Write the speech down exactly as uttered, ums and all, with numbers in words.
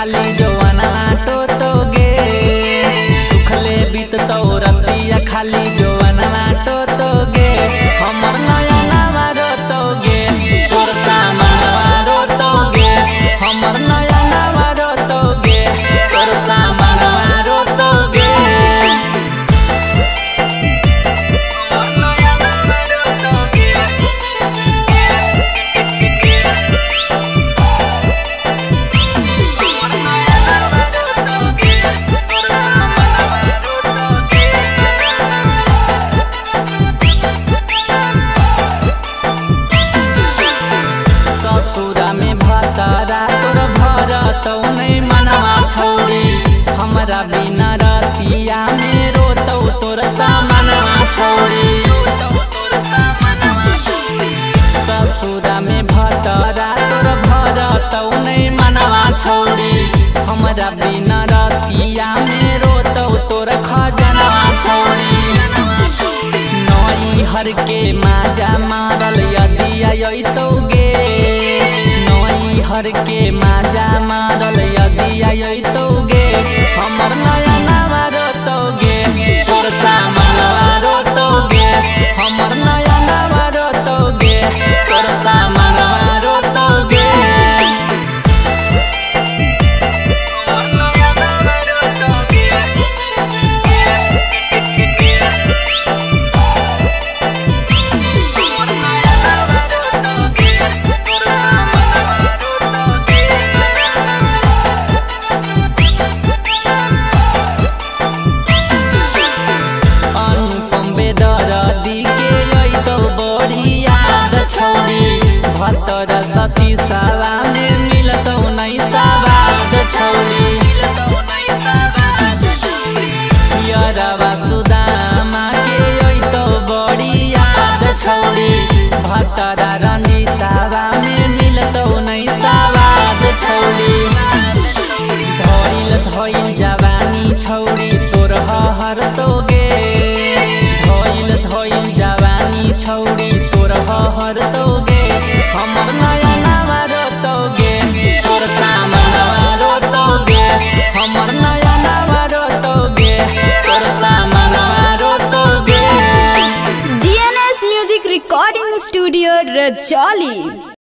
खाली जवाना टोटोगे सुखले बीत तो रतिया खाली जवाना टोटोगे हमर नयना रोतोगे तोर सामनवा रोतोगे हमर नयना रोतोगे तोर सामनवा रोतोगे हमरा बिना रतिया में रोतौ तोर सामनवा छोड़ी ससुरा में भतरा तोर भरतौ नहीं मनवा छोड़ी हमरा बिना रतिया में रोतौ तोर खजनवा छोड़ी नई हर के माजा मारल यदि अयतौगे नई हर के माजा मारल यदि अयतौगे हमर नयना रोतोगे तोर सामनवा रोतोगे हमर नयना रोतोगे तोर सामनवा रोतोगे भतर सती सावा में मिलतौ नहीं सवाद छोड़ी यरवा सुदामा के अइतौ बड़ी याद छोड़ी भतरा रंजीतावा में मिलतौ नहीं सवाद छोड़ी धइल धइल जवानी छौड़ी तोर हर तोगे धइल धइल जवानी छौड़ी तोर हर तोगे हमर नयना रोतोगे तोर सामनवा रोतोगे हमर नयना रोतोगे तोर सामनवा रोतोगे। D N S music recording studio Rajauli.